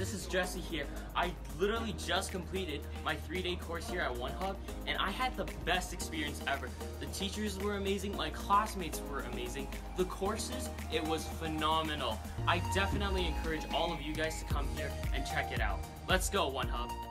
this is Jesse here. I literally just completed my 3-day course here at OneHub, and I had the best experience ever. The teachers were amazing, my classmates were amazing. The courses, it was phenomenal. I definitely encourage all of you guys to come here and check it out. Let's go, OneHub.